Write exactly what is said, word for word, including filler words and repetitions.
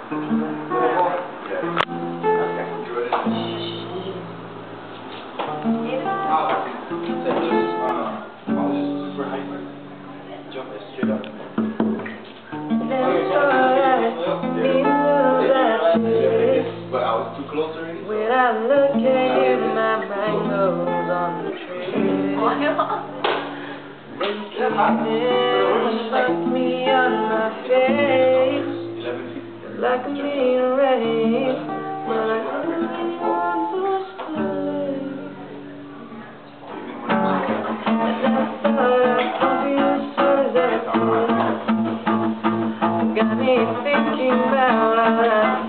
But I was too close already. When I look at you, my mind goes on the tree. Then you fuck me on my face, like a mean race. But I really want to stay. And I thought I'd come to you as soon as I could. Got me thinking about all that.